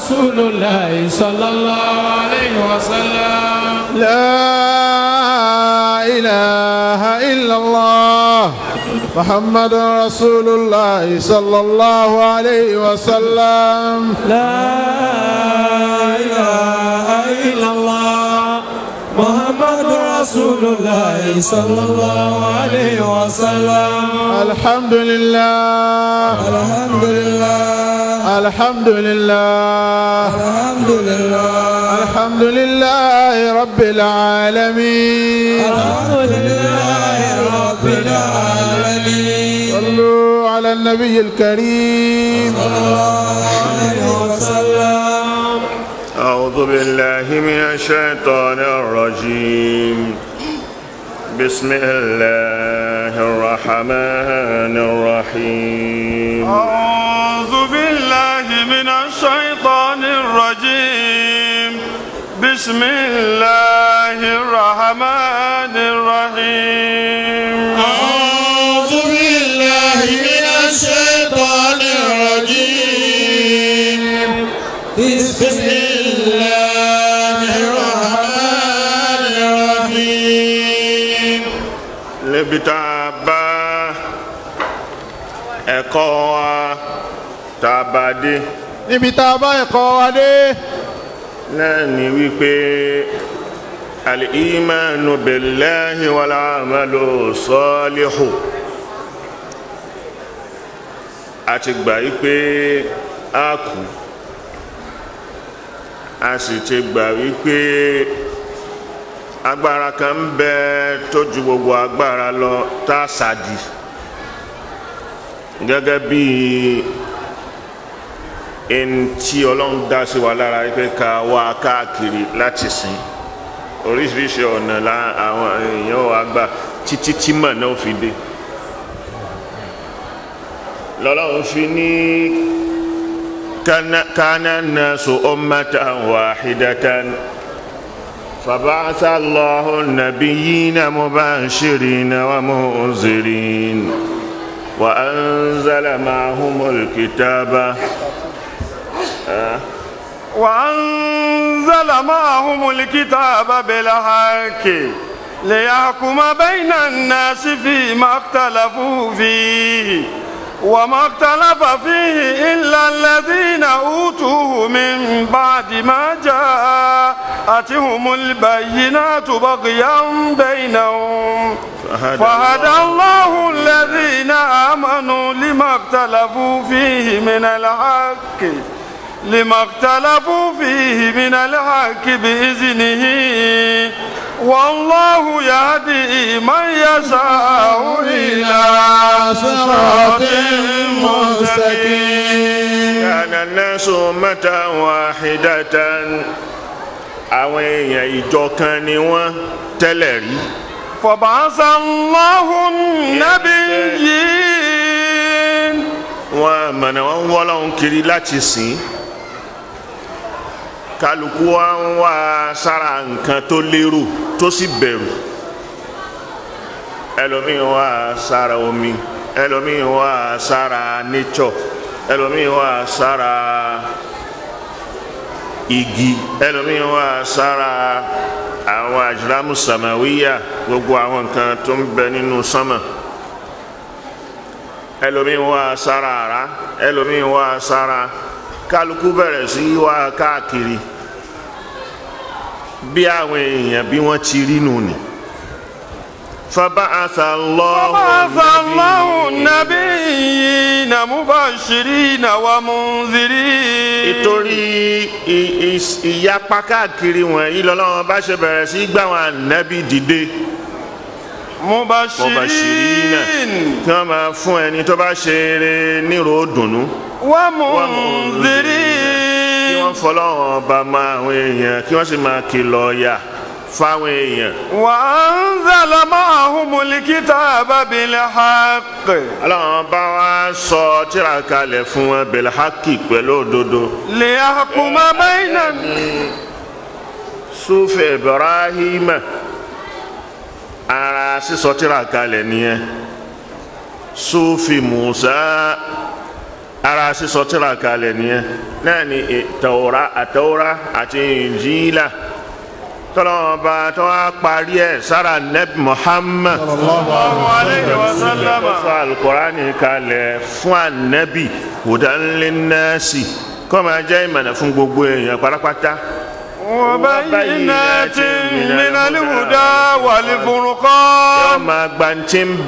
رسول الله صلى الله عليه وسلم لا إله إلا الله محمد رسول الله صلى الله عليه وسلم لا إله إلا الله محمد رسول الله صلى الله عليه وسلم الحمد لله الحمد لله الحمد لله الحمد لله الحمد لله رب العالمين الحمد لله رب العالمين صلوا على النبي الكريم صلى الله عليه وسلم. أعوذ بالله من الشيطان الرجيم. بسم الله الرحمن الرحيم. أعوذ بالله من الشيطان الرجيم. بسم الله الرحمن الرحيم. أعوذ بالله من الشيطان الرجيم. بسم الله الرحمن الرحيم. níbi tá a bá ẹ̀kọ́ wa tá a bá dé. níbi tá a bá ẹ̀kọ́ wa dé. náà ni wípé al-imanu billahi wal amalu salihu. a ti gbà wípé a kú. a sì ti gbà wípé agbára kan ń bẹ tó ju gbogbo agbára lọ tá a sàdì gẹ́gẹ́ bí ẹni tí ọlọ́run dá sí wa lára wípé ká wá káàkiri láti sìn oríṣiríṣi ọ̀nà àwọn èèyàn wa gbà títí tí mọ̀ náà fi dé lọ́lọ́run fi ní kana nasu ummatan wahidatan. فبعث الله النبيين مبشرين ومنذرين وأنزل معهم الكتاب بالحق ليحكم بين الناس فيما اختلفوا فيه وما اختلف فيه إلا الذين أوتوه من بعد ما جاءتهم البينات بغيا بينهم فهدى الله الذين آمنوا لما اختلفوا فيه من الحق بإذنه والله يهدي من يشاء إلى صراط مستقيم. كان الناس أمة واحدة. àwọn èèyàn ìjọ kan ni wọ́n tẹ́lẹ̀ rí. فبعث الله النبيين. wọ́n mọ̀nà wọn wọ́ lọ́hùn kiri láti sìn. kálukú wa ń wá sára nǹkan tó lérò tó sì bẹ̀rù. ẹlòmíín wá sára omi, ẹlòmíín wá sára nature, ẹlòmíín wá sára igi, ẹlòmíín wá sára àwọn àjùlámù sàmàwíyà, gbogbo àwọn nǹkan tó ń bẹ nínú sánmà. ẹlòmíín wá sára àrá, ẹlòmíín wá sára. kálukú bẹ̀rẹ̀ sí wá káàkiri bí àwọn èèyàn bí wọ́n ti rí nù ni. فبعث الله النبيين مبشرين ومنذرين. ìtorí ìyapa káàkiri wọ̀nyí lọ́lọ́run bá ṣe bẹ̀rẹ̀ sí gbà wọn ànábì dìde. mubashirina kí wọ́n máa fún ẹni tó bá ṣe eré nírò dùnú. wa munzirin kí wọ́n fọlọ́run ọba máa àwọn èèyàn kí wọ́n sì máa kìlọ̀ ọ̀yà fáwọn èèyàn. wa anzala ma'ahumul kitaba bil haqq. Ọlọ́run bá wa sọ tírà kalẹ̀ fún wọn bil haqqi pẹ̀lú òdodo. liyahkuma bayna. Sufi Ibrahima ara sísọ tírà kalẹ̀ nìyẹn. Sufi Musa ara sísọ tírà kalẹ̀ nìyẹn náà ni àtàwọ́rá àti ìnjílà tọ́lọ́wọ́n bá tó wá parí ẹ̀ sára nẹ́bí Muhammad sallallahu alayhi wa sallam. sọ alukurani kalẹ̀ fún anabi hudan linnasi kó máa jẹ́ ìmọ̀nà fún gbogbo èèyàn pátápátá. wa bayyinatin minal huda wal furqan. yóò máa gba tí ń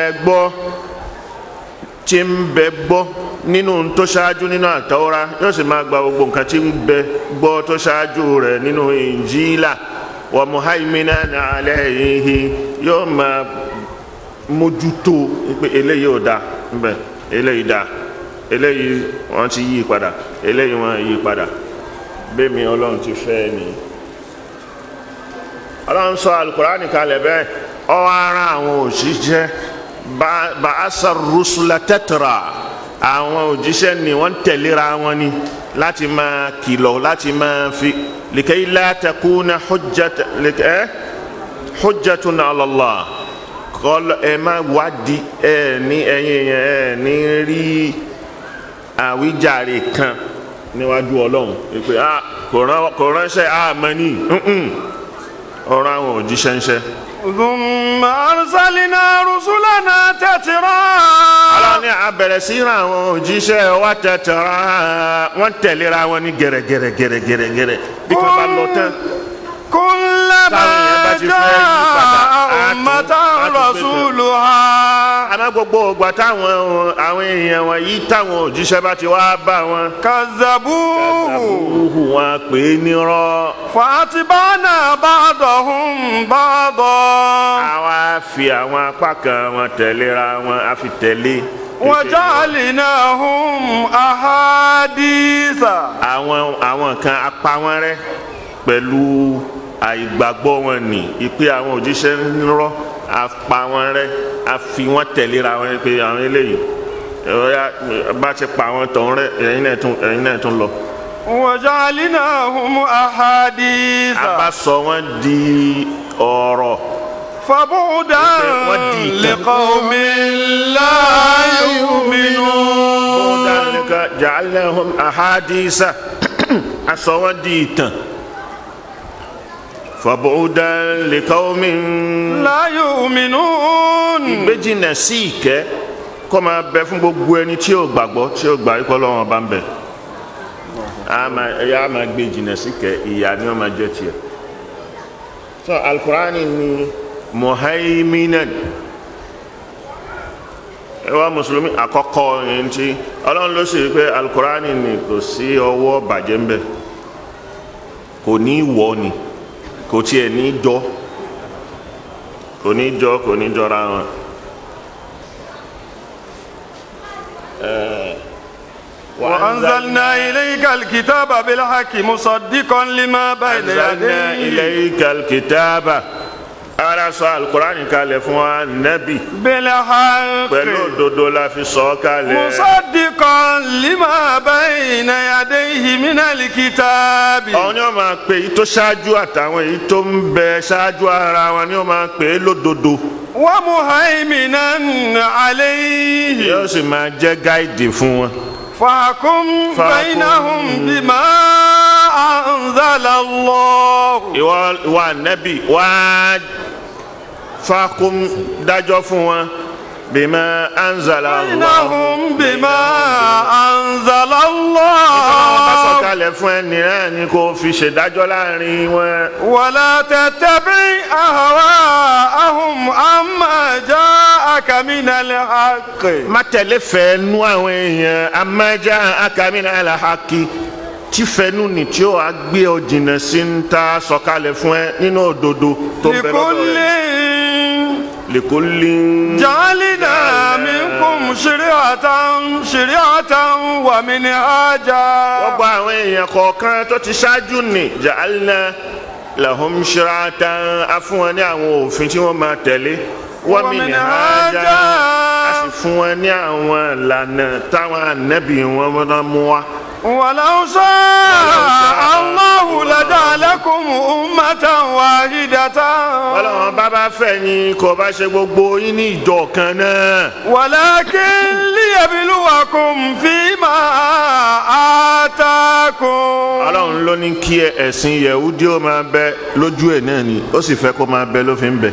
bẹ gbọ́ nínú tó ṣáájú nínú àtàwọ́rá yóò sì máa gba gbogbo nǹkan tí ń bẹ gbọ́ tó ṣáájú rẹ̀ nínú ìnjílà wa muhaiminan alayhi yóò máa mójútó pé eléyìí ò da nbẹ eléyìí da eléyìí wọ́n ti yí padà eléyìí wọ́n yí padà bẹ́ẹ̀ mi Ọlọ́run ti fẹ́ ni Ọlọ́run sọ alukurani kalẹ̀ bẹ́ẹ̀ ó wá rán àwọn òṣìṣẹ́ ba'asa rusula tatra àwọn òjíṣẹ́ ni wọ́n tẹ̀léra wọn ni láti máa kìlọ̀ láti máa fi likay la takuna hujjatun ala Allah kọ́lọ́ ẹ má wádìí ẹ ní ẹ̀yin ẹ ní rí àwíjàre kan níwájú Ọlọ́run pé kò ránṣẹ́ àmọ́ ní ọ̀rọ̀ àwọn òjíṣẹ́ ń ṣe. ثم أرسلنا رسلنا تترى. Ọlọ́run ní a bẹ̀rẹ̀ sí ra àwọn òjíṣẹ́ wa tẹ̀tẹ̀ra wọ́n tẹ̀léra wọn ní gẹ̀rẹ́gẹ̀rẹ́ bí wọ́n bá lọ tán. كلما جاء أمة رسولها. àmọ́ gbogbo ògbà táwọn àwọn èèyàn wọ̀nyí táwọn òjíṣẹ́ bá ti wá bá wọn. كذبوه. wọn pè é nírọ́. فأتبعنا بعضهم بعضا. àwa fi àwọn apá kan wọn tẹ̀léra wọn a fi tẹ̀lé. وجعلناهم أحاديث. àwọn kan apá wọn rẹ́ pẹ̀lú àìgbàgbọ́ wọn ni ìpè àwọn òjíṣẹ́ ńrọ́ apá wọn rẹ́ a fi wọn tẹ̀léra wọn pé àwọn eléyìí bá ti pa àwọn tọ̀hún rẹ́ ẹ̀yin náà tún lọ. وجعلناهم أحاديث. a bá sọ wọn di ọ̀rọ̀. فبعدا لقوم لا يؤمنون. جعلناهم أحاديث a sọ wọn di ìtàn. فبعدا لقوم لا يؤمنون. ìgbéjìnà sí ìkẹ́ kó máa bẹ fún gbogbo ẹni tí ó gbàgbọ́ tí ó gbà ikọ́ lọ́wọ́ bá ń bẹ. ẹ̀yà máa gbé jìnà sí ìkẹ́ ìyà ni wọ́n máa jẹ́ tiẹ̀. so alukurani ni muhaiminan ẹ wá mùsùlùmí àkọ́kọ́ yẹn ti ọlọ́run ló sì rí pé alukurani ni kò sí ọwọ́ bàjẹ́ ń bẹ kò ní wọ́ ni kò tiẹ̀ ní jọ kò ní jọra wọn. وأنزلنا إليك الكتاب بالحق مصدقا لما بين يديه. أنزلنا إليك الكتاب ara sọ alukurani kalẹ̀ fún wa nabi. بالحق. pẹ̀lú òdodo la fi sọ kalẹ̀. مصدقا لما بين يديه من الكتاب. àwọn ni wọ́n máa pè èyí tó ṣáájú àtàwọn èyí tó ń bẹ ṣáájú ara wọn ni wọ́n máa pè é lódodo. ومهيمنا عليه. yóò sì máa jẹ́ gáìdì fún wọn. فاحكم بينهم بما أنزل الله. ìwọ nabi wá fákùm dájọ́ fún wọn bima anzala Allah. بينهم بما أنزل الله. bá sọ kalẹ̀ fún ẹni náà ni kò fi ṣèdájọ́ láàrin wọn. ولا تتبع أهواءهم عما جاءك من الحق. má tẹ̀lé fẹ́ẹ́nu àwọn èèyàn amma ja'aka minal haqqi tí fẹ́ẹ́nu ni tí ó wá gbé ọ jìnnà sí ń ta sọ̀kalẹ̀ fún ẹ nínú òdodo tó bẹ lọ́dọ̀ rẹ̀. likullin جعلنا منكم شريعة ومنهاجا. wọ́n gba àwọn èèyàn kọ̀ọ̀kan tó ti ṣáájú ni ja'alna lahum shir'atan á fún wọn ní àwọn òfin tí wọ́n máa tẹ̀lé wa minhaja á sì fún wọn ní àwọn ìlànà táwọn ànábì wọn mú wá ولو شاء الله لجعلكم أمة واحدة. Ọlọ́run bá fẹ́ ni kò bá ṣe gbogbo yín ní ìjọ kan náà. ولكن ليبلوكم فيما آتاكم. Ọlọ́run ló ní kí ẹ̀sìn Yẹhudi ó máa bẹ lójú ẹ̀ náà ni ó sì fẹ́ kó máa bẹ ló fi ń bẹ.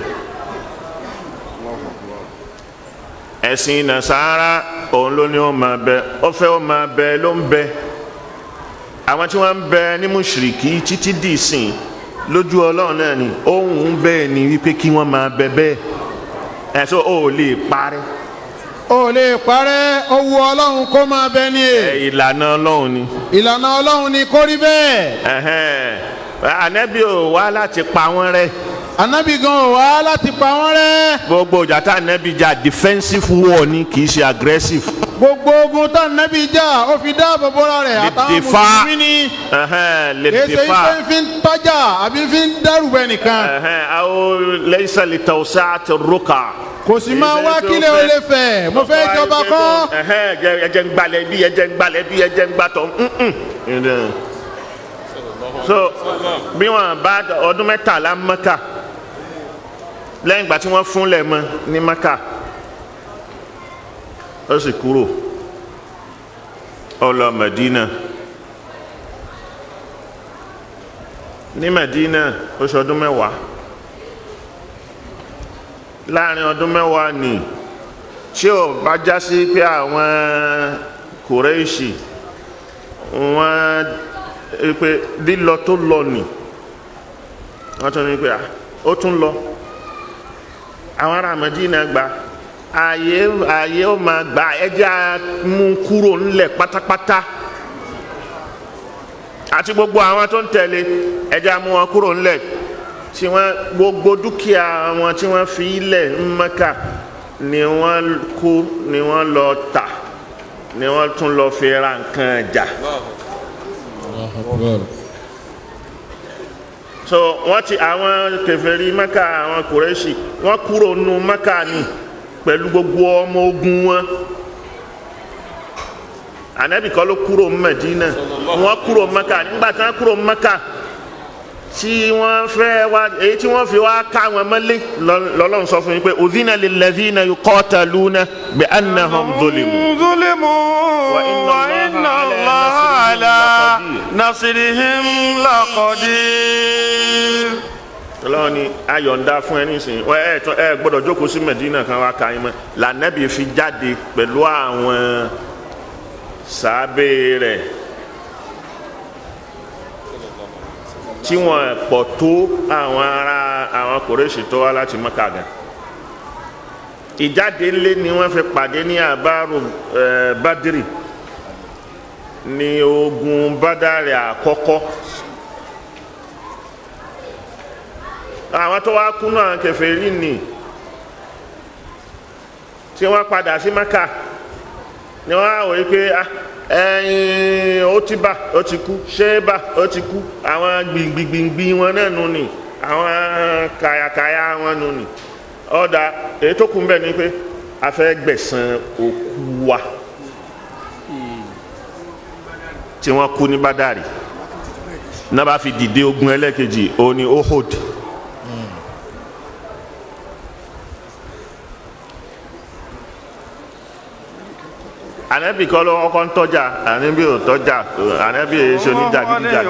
ẹ̀sìn Nasara òun ló ní ó máa bẹ ó fẹ́ ó máa bẹ ló ń bẹ. àwọn tí wọ́n ń bẹ ní mùṣírikí títí dì sìn lójú Ọlọ́run náà ni òun bẹ́ẹ̀ ni wípé kí wọ́n máa bẹ bẹ́ẹ̀ ẹ̀sọ́ ò lè parẹ́. ó lè parẹ́ owó Ọlọ́run kó máa bẹ ní ẹ̀. ìlànà Ọlọ́run ni. ìlànà Ọlọ́run ni kó rí bẹ́ẹ̀. Ànábì ò wá láti pa wọ́n rẹ́. Ànábì gan ò wá láti pa wọ́n rẹ́. gbogbo ìjà tá Ànábì jà defensive war ni kì í ṣe aggressive. gbogbo ogun tá Ànábì jà ó fi dáàbò bóra rẹ̀ àtàwọn mùsùlùmí ni. èsè ife fi ń tọ́jà àbí fi ń dẹ́rùbẹ̀ nìkan. àwọn laysa li tawsa'ati ruqa. kò sì máa wá kílẹ̀ ó lè fẹ̀ mo fẹ́ jọba kọ́. ẹjẹ ń gbalẹ̀ bí ẹjẹ ń gbalẹ̀ bí ẹjẹ ń gbatọ̀. so bí wọn bá ọdún mẹ́tàlá Mẹ́kà lẹ́yìn ìgbà tí wọ́n fúnlẹ̀ mọ́ ní Mẹ́kà ó sì kúrò ó lọ Mẹdínà. ní Mẹdínà ó ṣe ọdún mẹ́wàá. láàrin ọdún mẹ́wàá ni tí ò bá já sí pé àwọn Kùrẹ́ṣì wọ́n pé lílọ tó lọ nì wọ́n tún ní pé ó tún lọ àwọn ará Mẹdínà gba ààyè ó máa gba ẹjẹ́ mú kúrò ńlẹ̀ pátápátá àti gbogbo àwọn tó ń tẹ̀lé ẹjẹ́ mú wọn kúrò ńlẹ̀ tí wọ́n gbogbo dúkìá wọn tí wọ́n fi ilẹ̀ ń Mẹ́kà ni wọ́n kó ni wọ́n lọ tà ni wọ́n tún lọ fi ra nǹkan ẹja. so wọ́n ti àwọn kèfèrí Mẹ́kà àwọn Kùrẹ́ṣì wọ́n kúrò nù Mẹ́kà ni pẹ̀lú gbogbo ọmọ ogun wọn. Ànábì kọ́ ló kúrò Mẹ́dínà wọ́n kúrò Mẹ́kà nígbà tí wọ́n kúrò Mẹ́kà tí wọ́n fẹ́ wá èyí tí wọ́n fi wá ká wọn mọ́lé lọ́lọ́run sọ fún yín pé udhina lilladhina yuqataluna bi annahum zulimu wa inna Allaha ala nasrihim laqadir. Ọlọ́run ni ayọ̀ǹda fún ẹ nísìnyí ẹ gbọ́dọ̀ jókòó sí Mẹdínà kan wá ká yín mọ́ l'Ànábì fi jáde pẹ̀lú àwọn sàábé rẹ̀ tí wọ́n pọ̀ tó àwọn Kùrẹ́ṣì tó wá láti Mẹ́kà gan. ìjáde ńlé ni wọ́n fi pàdé ní àbárò Bádírì ní ogun Bádàrí àkọ́kọ́. àwọn tó wá kú náà kèfèrí ni tí wọ́n padà sí Mẹ́kà ni wọ́n á wòye pé ó ti bá ó ti kú Ṣébà ó ti kú àwọn gbìngbìngbì wọn náà nù ni àwọn kàyàkàyà wọn nù ni ọ̀dà èyí tó kù ń bẹ̀ ni pé a fẹ́ gbẹ̀san òkú wa tí wọ́n kú ní Bádàrí náà bá fi dìde ogun ẹlẹ́kejì òun ni Uhud. Ànábì kọ́ ló kọ́kọ́ ń tọ́jà Ànábì ò tọ́jà Ànábì èso ní jàgídíjàgí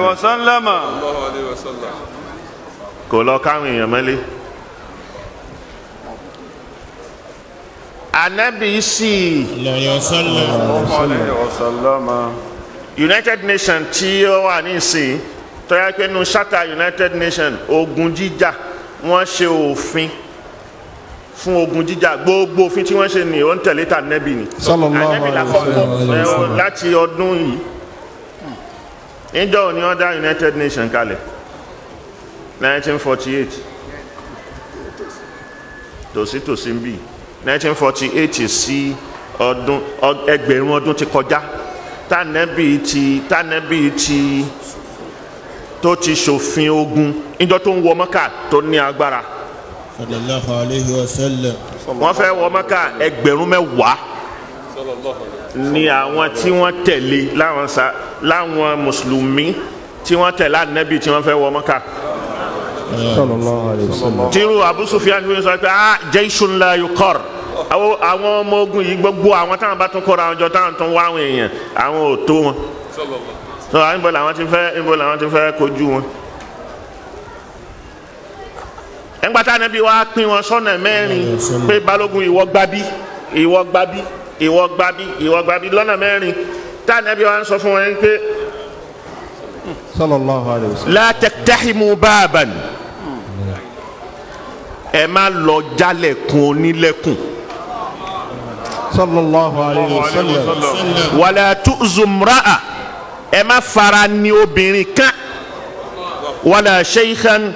kò lọ káwọn èèyàn mọ́lé. Ànábì sì United Nations tí ó wà ní ìsìn tó yẹ pé nínú Charter United Nations ogun jíjà wọ́n ṣe òfin fún ogun jíjà gbogbo òfin tí wọ́n ṣe ní ó ń tẹ̀lé tà Ànábì ni Ànábì lákọ̀ọ́kọ́ láti ọdún yìí níjọ́ ni wọ́n dá United Nations kalẹ̀ 1948 tòsítòsí ń bì 1948 sí ọdún ẹgbẹ̀rún ọdún ti kọjá tànẹ́bì ti tó ti ṣòfin ogun níjọ́ tó ń wọ Mẹ́kà tó ní agbára. sallallahu alayhi wa sallam. wọ́n fẹ́ wọ Mẹ́kà ẹgbẹ̀rún mẹ́wàá ni àwọn tí wọ́n tẹ̀lé láwọn mùsùlùmí tí wọ́n tẹ̀lé ànábì tí wọ́n fẹ́ wọ Mọ́kà. tírú Abu Sufyan fi sọ pé jayshun la yuqar, àwọn ọmọ ogun yìí gbogbo àwọn táwọn bá tún kóra àwọn jọ táwọn tún wá àwọn èèyàn àwọn ò tó wọn. níbo làwọn ti fẹ́ kojú wọn. ẹgbàtà ànábì wa pín wọn sọ́nà mẹ́rin pé balógun ìwọ gbábí ìwọ gbábí ìwọ gbábí ìwọ gbábí lọ́nà mẹ́rin tá ànábì wa ń sọ fún wọn pé sallallahu alayhi wa sallam la taqtahimu baban, ẹ má lọ jálẹ̀kùn onílẹ̀kùn. sallallahu alayhi wa sallam wala tu'zu imra'a, ẹ má fara ní obìnrin kan, wala shaykhan,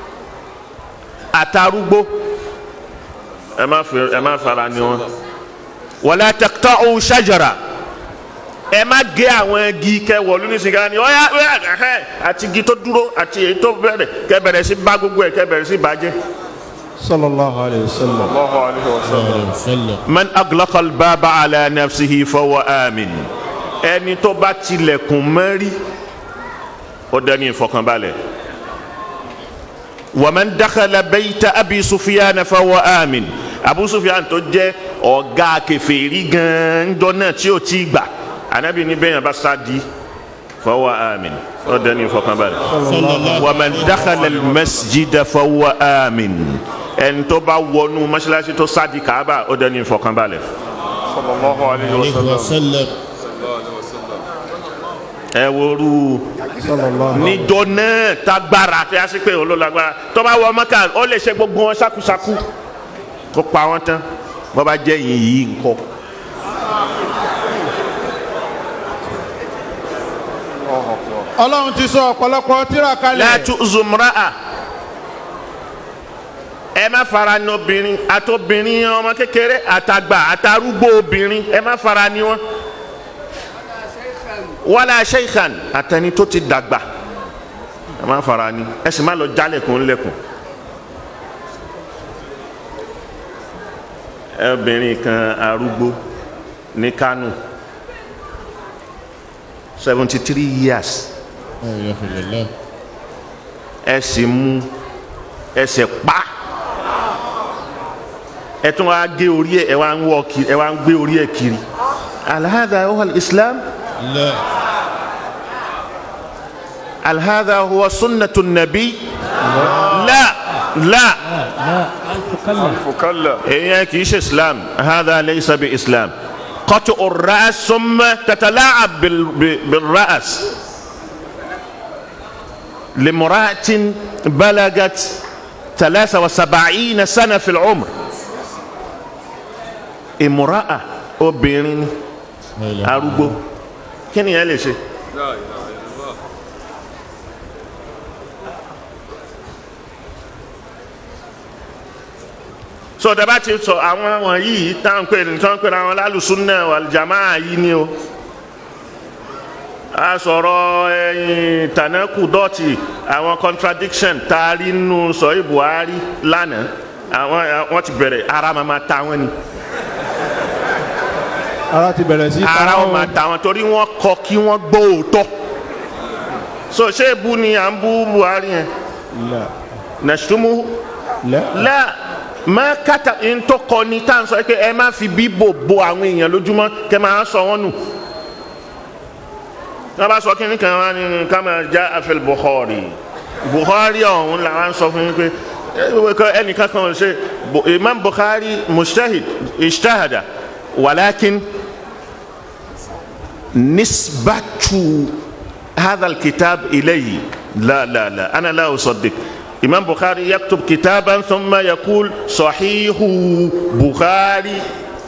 àtàrúgbó ẹ má fara ní wọn. wala taqta'u shajara, ẹ má gé àwọn igi kẹwọ lónìí sìgá ni ọyá àti igi tó dúró àti èyí tó bẹ̀rẹ̀ kẹbẹ̀rẹ̀ sí bá gbogbo ẹ kẹbẹ̀rẹ̀ sí bàjẹ́. sallallahu alayhi wa sallam man aglaqa al-baba ala nafsihi fahuwa amin, ẹni tó bá tilẹ̀kùn mẹ́rí ó dẹni ìfọkànbalẹ̀. wa man dakhala bayta abi Sufyan fahuwa amin, Abu Sufyan tó jẹ́ ọ̀gá kèfèrí gan dọ́nà tí ó ti gbà, Ànábì ní bẹ́yàn bá sáàdì fahuwa amin, ó dẹni ìfọkànbalẹ̀. wa man dakhala al-masjida fahuwa amin, ẹni tó bá wọnú mọ́ṣáláṣí tó sáàdì Kaaba ó dẹni ìfọkànbalẹ̀. sallallahu alayhi wa sallam. ẹ woru níjọ náà tagbára tí a sì pé olólágbára tó bá wọ Mọ́kà ó lè ṣe gbogbo wọn ṣákúṣákú kó pa wọn tán bó bá jẹ́ yìí ńkọ́. Ọlọ́run ti sọ ọ̀pọ̀lọpọ̀ tírà kalẹ̀. la tu'zu imra'a, ẹ má fara ní obìnrin, àtobìnrin ọmọ kékeré àtàgbà àtàrúgbó obìnrin ẹ má fara ní wọn. wala shaykhan, àtẹni tó ti dàgbà ẹ má fara ní, ẹ sì má lọ jálẹ̀kùn lẹ́kùn. obìnrin kan arúgbó ní Kánò 73 years ẹ sì mú ẹsẹ̀ pa ẹ tún wá gé orí ẹ wá ń wọ kiri ẹ wá ń gbé orí ẹ kiri. al hadha huwa al-islam? لا. هل هذا هو سنة النبي؟ لا لا ألف كلا. هي كيش إسلام، هذا ليس بإسلام. قطع الرأس ثم تتلاعب بالرأس لامرأة بلغت 73 سنة في العمر. امرأة obìnrin arúgbó kí ni ẹ lè ṣe. so daba ti sọ àwọn wọ̀nyí táwọn pè ní táwọn pè ní àwọn alùsùnnà wal jamaa yìí ni o. a sọ̀rọ̀ ẹ̀yìn tanakudọ́tì àwọn contradiction taari nù sọ̀yìn Buhari lánàá àwọn ti bẹ̀rẹ̀ ara máa ta wọn ni. ara ti bẹ̀rẹ̀ sí. ara wọn máa ta wọn torí wọn kọ kí wọn gbọ́ òótọ́. so ṣé ebu ni à ń bú Buhari yẹn. la. nàṣùmù. la máa kàtà ntọ́kọ ni tá à ń sọ pé ẹ má fi bíbò bo àwọn èèyàn lójúmọ́ kẹ́ máa sọ wọ́n nù. wọ́n bá sọ kí ni kan wá ní kama jaa fil Bukhari ọ̀hún làwọn sọ fún yín pé ẹnìkan kan ṣe Imam Bukhari mujtahid ijtahada walakin nisbatu hadha al-kitab ilayhi la la la ana la usaddiq. Imam Bukhari yaktub kitaban thumma yaqul sahihu Bukhari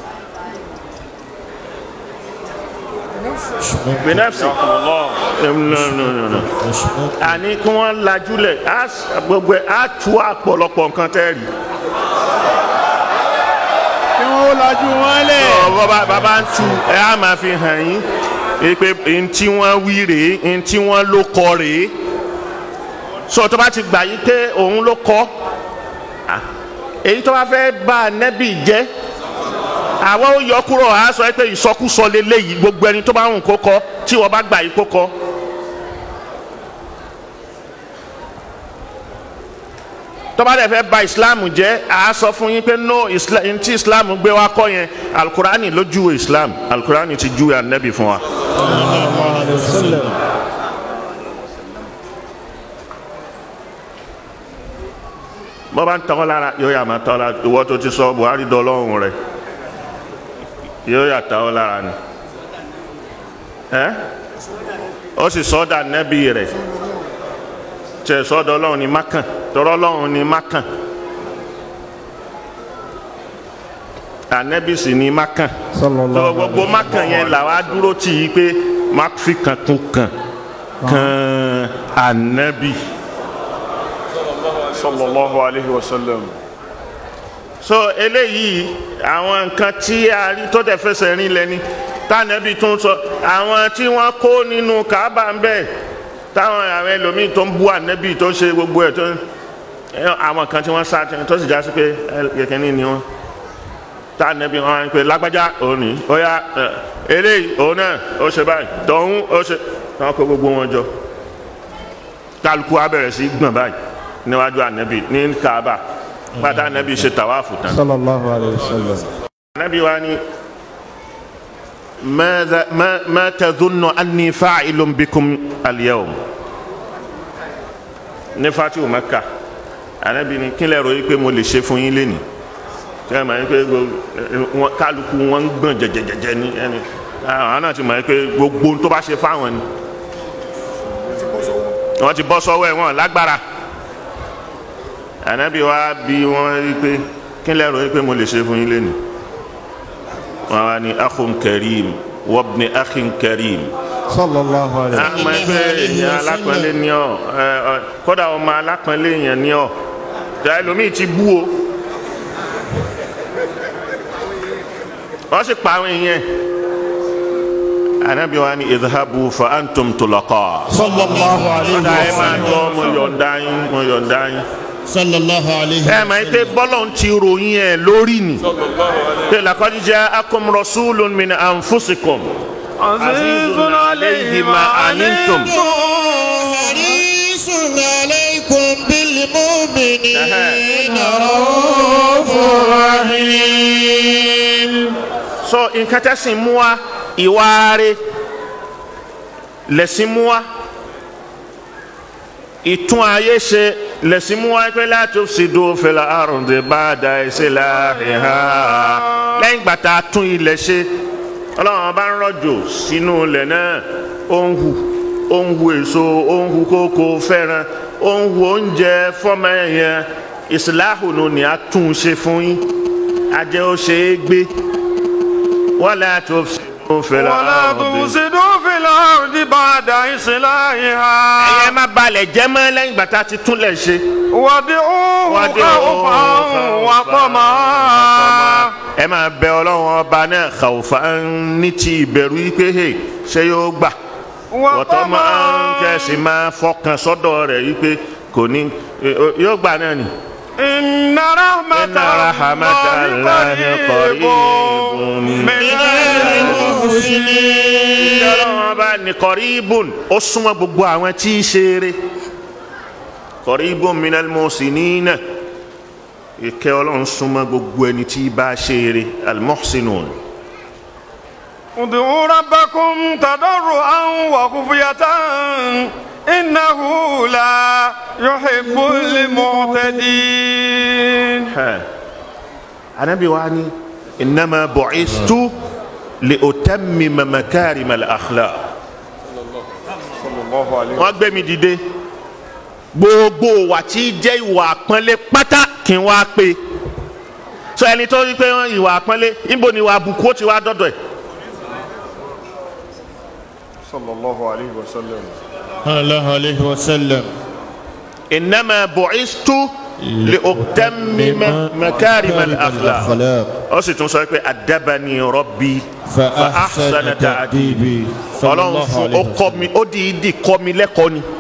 binafsi. no. Àní kí wọ́n lajúlẹ̀ gbogbo á tú àpọ̀lọpọ̀ nǹkan tẹ́rì. kí wọ́n lajú wọn lẹ̀. bàbá ń tu ẹ á máa fi hàn yín pé ntí wọ́n wí rèé ntí wọ́n ló kọ rèé. sọ tó bá ti gbà yí pé òun ló kọ èyí tó bá fẹ́ bá nẹ́bì jẹ́ àwa ó yọ kúrò á sọ pé ìsọkúsọ lélẹ́yìí gbogbo ẹni tó bá ń kó kọ tí wọ́n bá gbà yìí kó kọ. tó bá dẹ̀ fẹ́ bà ìsìláàmù jẹ́ à sọ fún yín pé no tí ìsìláàmù gbé wa kọ́ yẹn alukurani ló júwe ìsìláàmù alukurani ti júwe ànábì fún wa. bọ́ bá ń tọ́ lára yóò yà máa tọ́ lára ìwọ tó ti sọ Buhari dọ́lọ́hùn rẹ̀ yóò yà tọ́ lára ni ó sì sọ́dọ̀ ànábì rẹ̀ tẹ̀ sọ́dọ̀ Ọlọ́run ní mákàn tọ́rọ́ Ọlọ́run ní mákàn ànábì sì ní mákàn tó gbogbo mákàn yẹn làwa dúró tì í pé má fi kan kún kan ànábì. sallallahu alayhi wa sallam. so eléyìí àwọn nǹkan tí a rí tó tẹ̀ fẹsẹ̀ rìn lẹ́ni tànàbí tó ń sọ àwọn tí wọ́n kó nínú Kaaba ń bẹ táwọn àwọn ẹlòmíì tó ń bú ànábì tó ń ṣe gbogbo ẹ̀ tó àwọn kan tí wọ́n sá tó sì já sí pé kẹ̀kẹ́ ní ni wọ́n tànàbí wọn wá ń pè lágbájá òní ó yá eléyìí òun náà ó ṣe báyìí tọ̀hún ó ṣe wọn kó gbogbo wọn jọ kálukú á bẹ̀rẹ̀ sí gbọ̀n báyìí níwájú ànábì ní Kaaba pátá ànábì ṣe tàwáàfù tán. sallallahu alayhi wa sallam. ànábì wa ni ma tadhunnu anni fa'ilun bikum al-yawm ní fatihu Maka ànábì ni kí lẹ rò yí pé mo lè ṣe fún yín lénìí tí wọ́n máa ń pé kálukú wọn ń gbọ̀n jẹjẹjẹjẹ ní ẹni àwọn náà ti máa ń pé gbogbo tó bá ṣe fáwọn ni wọ́n ti bọ́ sọ́wọ́ ẹ̀ wọ́n lágbára. ànábì wa bí wọ́n rí pé kí lẹ rò yí pé mo lè ṣe fún yín lénìí wọ́n wá ní akhun karim wabni akhin karim. sallallahu alayhi wa sallam. àmọ́ ẹgbẹ́ èèyàn alápọ̀nlé ní ọ kódà ọmọ alápọ̀nlé èèyàn ní ọ jà ẹlòmíì ti bú o wọ́n sì pa àwọn èèyàn. ànábì wa ní idhabu fa antum tulaqa. sallallahu alayhi wa ẹ máa sallam. tọ́ mo yọ̀ǹda yín. sallallahu alayhi wa ẹ máa ń pé bọ́lọ̀ ń ti ròyìn ẹ̀ lórí ni. pé laqad ja'akum rasulun min anfusikum. azizun alayhi ma anittum. harisun alaykum bil mu'minina raufur rahim. so nǹkan tẹ́sìn mú wa ìwà rẹ̀ lẹ̀sìn mú wa ìtún ayé ṣe lẹ̀sìn mú wa pé la tufsidu fil ardi ba'da islahiha lẹ́yìn gbàtà tún ilẹ̀ ṣe Ọlọ́run bá ń rọ̀jò sínú ilẹ̀ náà ó ń hu èso ó ń hu kókó fẹ́ràn ó ń hu oúnjẹ fọ́mọ ẹ̀yẹn ìsìláhùn ni a tún ṣe fún yín ajẹ́ ó ṣe é gbé wala tufsidu fil ardi ba'da islahiha. ẹ̀yẹ má balẹ̀ jẹ́ mọ́ lẹ́yìn gbàtà ti túnlẹ̀ ṣe. wad'uhu khawfan wa tama'an. ẹ máa bẹ Ọlọ́run ọba náà khawfan ní ti ìbẹ̀rù yìí pé ṣé yóò gbà wa tama'an kẹ́sì máa fọkàn sọ́dọ̀ rẹ̀ yìí pé kò ní yóò gbà náà ni. inna rahmatallahi qaribun minal muhsinin. Ọlọ́run ọba ní qaribun ó súnmọ́ gbogbo àwọn tí í ṣe eré qaribun minal muhsinin ìkẹ́ Ọlọ́run súnmọ́ gbogbo ẹni tí bá ṣe eré al-muhsinun. ud'u rabbakum tadarru'an wa khufyatan innahu la yuhibbul mu'tadin. Ànábì wa ni innama bu'istu li utammima makarimal akhlaq. wọ́n gbé mi dìde gbogbo wa tí jẹ́ ìwà àpọ́nlé pátá kí n wá pé so ẹni tó rí pé wọ́n ìwà àpọ́nlé níbo ni ìwà àbùkù ó ti wá dọ́dọ̀ ẹ̀. sallallahu alayhi wa sallam. sallallahu alayhi wa sallam. innama bu'istu li utammima makarimal akhlaq. ó sì tún sọ pé adabani rabbi fa ahsana ta'dibi. Ọlọ́run fún ó kọ́ mi ó dìídì kọ́ mi lẹ́kọ̀ọ́ ni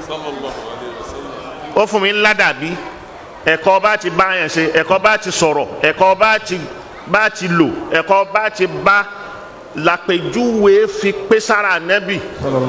ó fún mi ńlá dàbí ẹ̀kọ́ bá ti bá yẹn ṣe ẹ̀kọ́ bá ti sọ̀rọ̀ ẹ̀kọ́ bá ti bá ti lò ẹ̀kọ́ bá ti bá lápèjúwe fi pé sára ànábì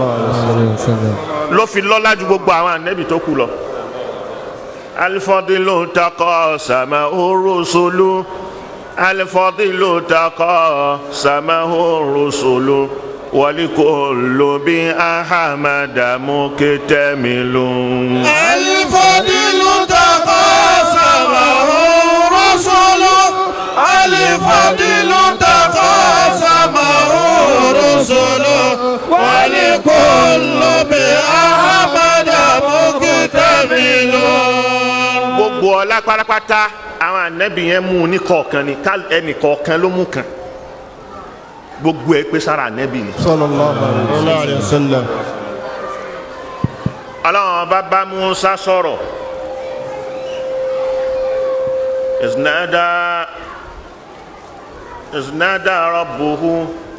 ló fi lọ́lá ju gbogbo àwọn ànábì tó kù lọ. alifadilu takọ sama orosolu alifadilu takọ sama orosolu walikolo bi ahamadamu ketemilu. alifadilu takọ sama orosolu alifadilu takọ sama orosolu walikolo bi ahamadamu ketemilu. gbogbo ọlá pátápátá àwọn ànábì yẹn mú ní kọ̀ọ̀kan ni ẹnì kọ̀ọ̀kan ló mú kan gbogbo ẹ pé sára ànábì ni. sallallahu alaihi wasallam. ọlọ́run bá Musa sọ̀rọ̀ iznada rabbuhu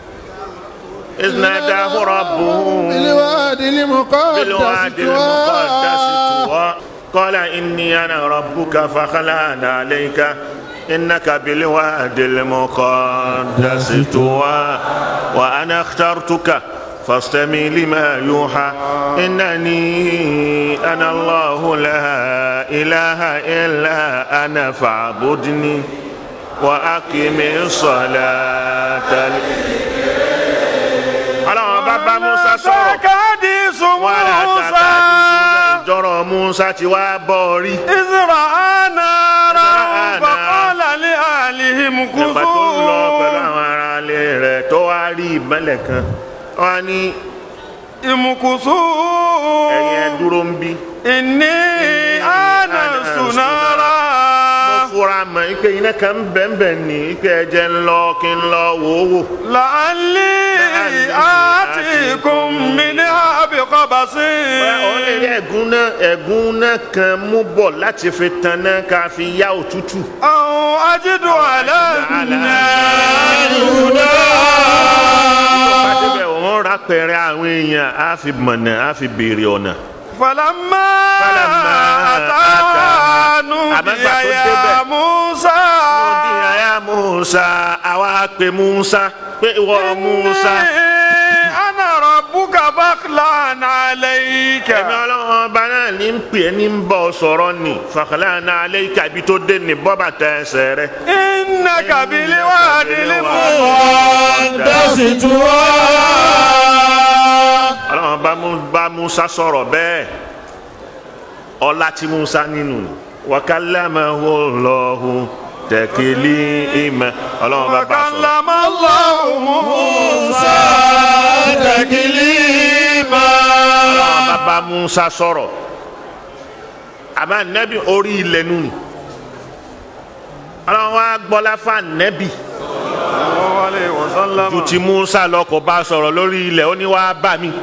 bilwadi al-muqaddasi tuwa. قال إني أنا ربك فخلعنا عليك إنك بالواد المقدس طوى وأنا اخترتك فاستمع لما يوحى إنني أنا الله لا إله إلا أنا فاعبدني وأقم الصلاة. على بابا موسى صار jọrọ Musa ti wá bọ̀ rí. Izra anara faqala li alihim kusu. nígbà tó ń lọ pẹ̀lú àwọn ará ilé rẹ̀ tó wá rí ìmọ́lẹ̀ kan wọ́n ní. Imukusu. ẹ̀yin ẹ dúró ń bí. Inni anastu nara. mo fura mọ̀ ike iná kan bẹ́ẹ̀nbẹ́ẹ̀ ní ike ẹ̀jẹ̀ ń lọ kí n lọ wò ó wò. La'alli atikum minha biqabasin. ọ̀rẹ́ ẹ̀gún náà kan mú bọ̀ láti fi tanná ká fi yá òtútù. Aw ajidu ala huda. ìjọba òun rà pẹ̀rẹ̀ àwọn èèyàn á fi mọ̀nà á fi béèrè ọ̀nà. Falamma atanu ya Musa. ya Musa àwa pè Musa pé ìwọ Musa. Ana rabbuka fakhla'na alayka. ẹ̀mí ọlọ́run ọba náà ní ń pè é ní ń bọ̀ sọ̀rọ̀ ni fakhla'na alayka ibi tó dé ní bọ́ bàtà ẹsẹ̀ rẹ̀. Innaka bil wadil muqaddasi tuwa. ọlọ́run bá Musa sọ̀rọ̀ bẹ́ẹ̀ ọlá tí Musa nínú wa kallamahu Allahu taklima ọlọ́run bá bá sọ̀rọ̀. Wa kallama Allahu Musa taklima. ọlọ́run bá Musa sọ̀rọ̀ àmọ́ nẹ́bí orí ilẹ̀ nù ni ọlọ́run wá gbọ́lá fún nẹ́bí ju ti Musa lọ kò bá sọ̀rọ̀ lórí ilẹ̀ ó ní wá bá mi.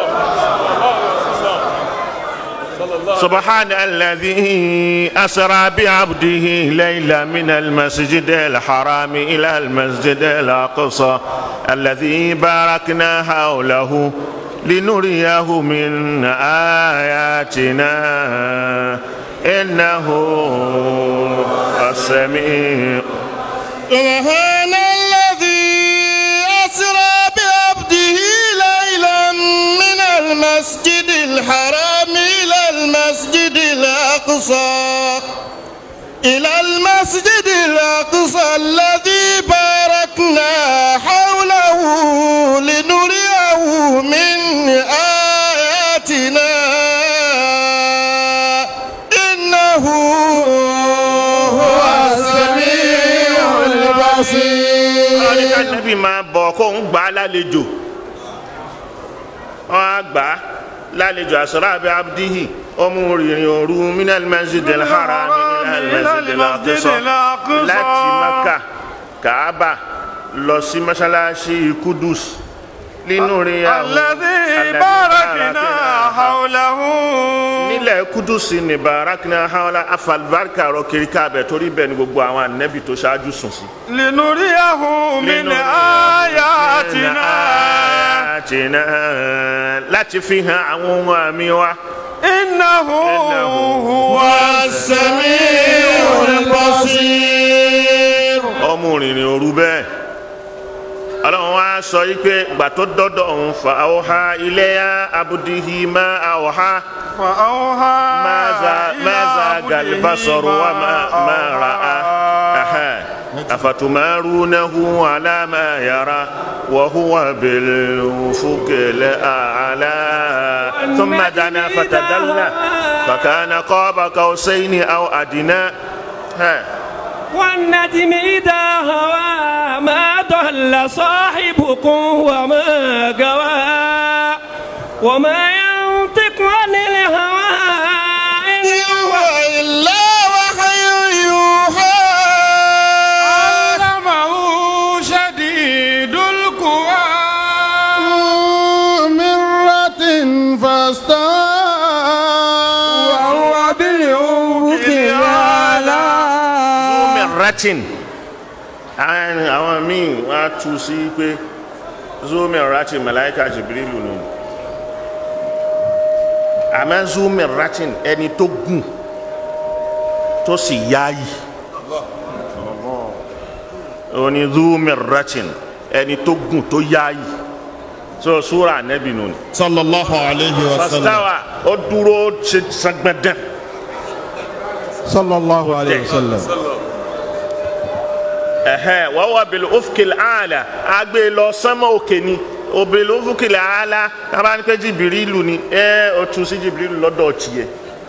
سبحان الذي أسرى بعبده ليلا من المسجد الحرام إلى المسجد الأقصى الذي باركنا حوله لنريه من آياتنا إنه السميع. سبحان الذي أسرى بعبده ليلا من المسجد الحرام إلى المسجد الأقصى الذي باركنا حوله لنريه من آياتنا إنه هو السميع البصير. النبي ما بوكون بالالجو أغبى lálejò asrabi abdihi ọmọ rìnrìn òru minal masjidil haram ilal masjidil aqsa láti Maka Kaaba lọ sí mọ́sálásí Kudus linuriyahu alladhi barakna hawlahu. nílẹ̀ Kudus ní barakna hawla afalibarika rọ kiri káàbẹ̀ torí bẹ́ẹ̀ ni gbogbo àwọn ànábì tó ṣáájú sùn sí. linuriyahu min ayatina. láti fi hàn àwọn ohun àmì wa. innahu huwa as-sami'ul basir. ọmọ mú rìnrìn òru bẹ́ẹ̀ ọlọ́run wá sọ yìí pé gbà tó dọ́dọ̀ òun fa awha ilayya abudihi ma awha ma zaga al-basaru wa ma ra'a afatumarunahu ala ma yara wa huwa bil-ufuqil a'la thumma dana fatadalla fakana qaba qawsayni aw adna. والنجم إذا هوى ما ضل صاحبكم وما غوى وما ينطق عن الهوى إن هو إلا وحي يوحى علمه شديد القوى مرة فاستوى وهو بالأفق الأعلى ratin àwọn míì wọ́n á tú sí pé zoomir ratin malaika jibrilu nù àmọ́ zoomir ratin ẹni tó gùn tó sì yáyì òní zoomir ratin ẹni tó gùn tó yáyì so sura anabi nù ni. sallallahu alayhi wa sallam. fastawa ó dúró ṣe sangbẹ̀dẹ̀. sallallahu alayhi wa sallam. wa huwa bil ufqil a'la agbe lọ sánmọ̀ òkè ni bil ufqil a'la aba ni pé Jibrilu ni ó tún sí Jibrilu lọ́dọ̀ tiẹ̀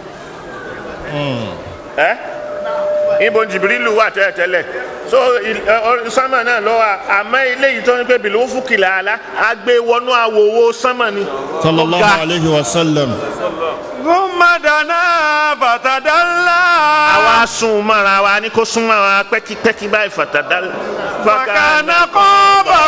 ibo Jibrilu wà tẹ́lẹ̀ so sánmọ̀ náà lọ wà àmọ́ eléyìí tó ní pé bil ufqil a'la agbe wọnú àwòwò sánmọ̀ ni. sallallahu alayhi wa sallam. thumma dana fatadalla. àwa sún mọ́ra wa ní kó sún mọ́ra pẹ́kípẹ́kí báyìí fatadalla. fakana qaba